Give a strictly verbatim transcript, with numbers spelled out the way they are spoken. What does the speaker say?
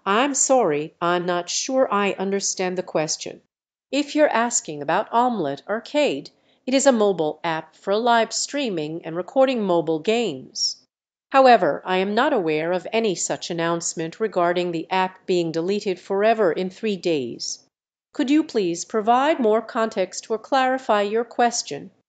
I'm sorry, I'm not sure I understand the question. If you're asking about Omlet Arcade, it is a mobile app for live streaming and recording mobile games. However, I am not aware of any such announcement regarding the app being deleted forever in three days. Could you please provide more context or clarify your question?